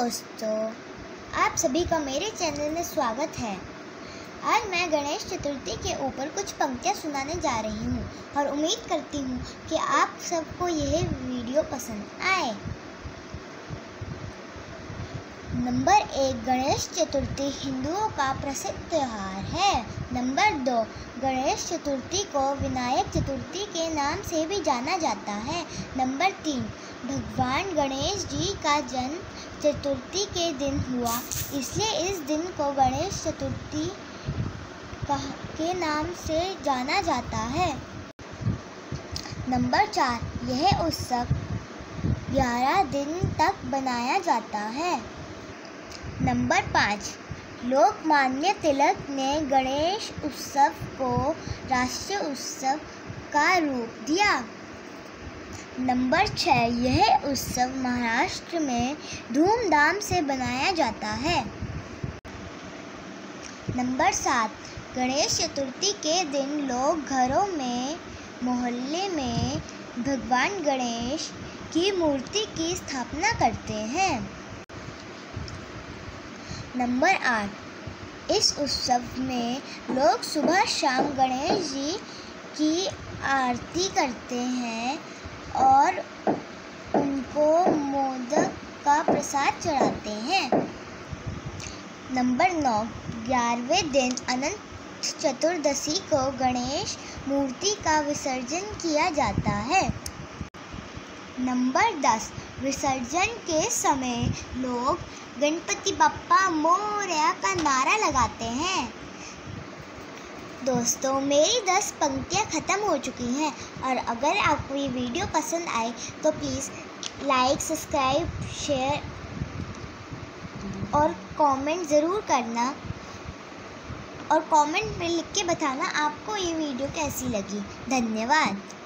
दोस्तों, आप सभी का मेरे चैनल में स्वागत है। आज मैं गणेश चतुर्थी के ऊपर कुछ पंक्तियाँ सुनाने जा रही हूँ और उम्मीद करती हूँ कि आप सबको यह वीडियो पसंद आए। नंबर 1, गणेश चतुर्थी हिंदुओं का प्रसिद्ध त्यौहार है। नंबर 2, गणेश चतुर्थी को विनायक चतुर्थी के नाम से भी जाना जाता है। नंबर 3, भगवान गणेश जी का जन्म चतुर्थी के दिन हुआ, इसलिए इस दिन को गणेश चतुर्थी के नाम से जाना जाता है। नंबर 4, यह उत्सव 11 दिन तक मनाया जाता है। नंबर 5, लोकमान्य तिलक ने गणेश उत्सव को राष्ट्रीय उत्सव का रूप दिया। नंबर 6, यह उत्सव महाराष्ट्र में धूमधाम से मनाया जाता है। नंबर 7, गणेश चतुर्थी के दिन लोग घरों में, मोहल्ले में भगवान गणेश की मूर्ति की स्थापना करते हैं। नंबर 8, इस उत्सव में लोग सुबह शाम गणेश जी की आरती करते हैं और उनको मोदक का प्रसाद चढ़ाते हैं। नंबर 9, 11वें दिन अनंत चतुर्दशी को गणेश मूर्ति का विसर्जन किया जाता है। नंबर 10, विसर्जन के समय लोग गणपति बप्पा मोरया का नारा लगाते हैं। दोस्तों, मेरी 10 पंक्तियाँ ख़त्म हो चुकी हैं और अगर आपको ये वीडियो पसंद आए तो प्लीज़ लाइक, सब्सक्राइब, शेयर और कमेंट ज़रूर करना और कमेंट में लिख के बताना आपको ये वीडियो कैसी लगी। धन्यवाद।